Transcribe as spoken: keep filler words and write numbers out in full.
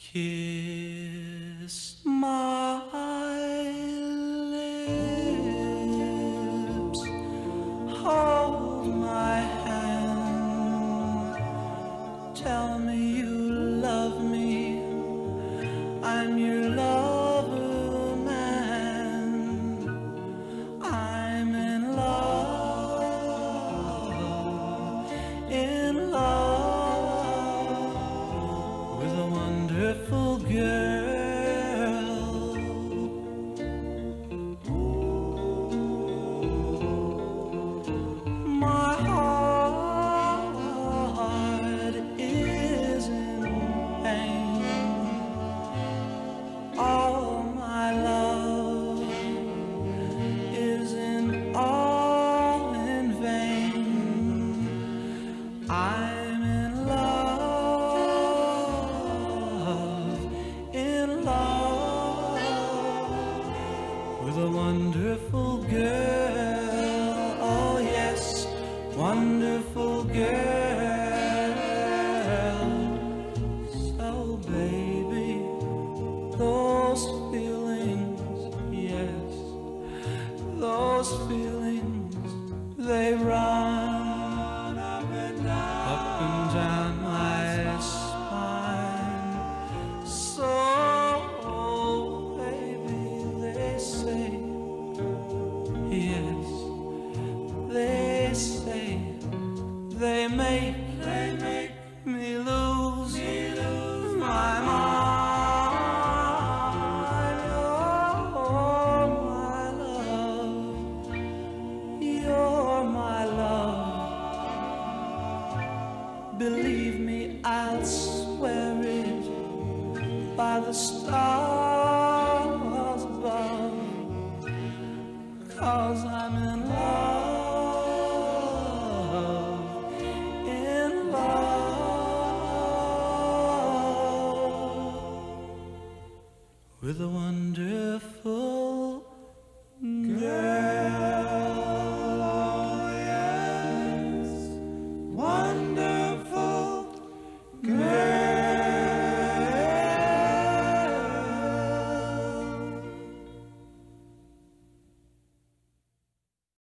Kiss my lips, hold my hand, tell me you love me, I'm your lover man. I'm in love, in love with a wonderful girl. My heart is in pain. All my love is in all in vain. I'm in love, in love with a wonderful girl. Oh yes, wonderful girl. So baby, those feelings, yes, those feelings, they run up and down, up and down my spine. So baby, they say, yes, they say, they make, they make me lose, me lose my mind. You're my love, you're my love. Believe me, I'll swear it by the stars above, 'cause I'm in love, in love with a wonderful girl.